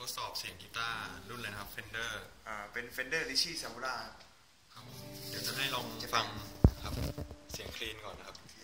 ดสอบเสียงกีตาร์รุ่นเลยนะครับ Fender เป็น Fender Richie Sakura ครับเดี๋ยวจะให้ลองฟังครับเสียงคลีนก่อนนะครับ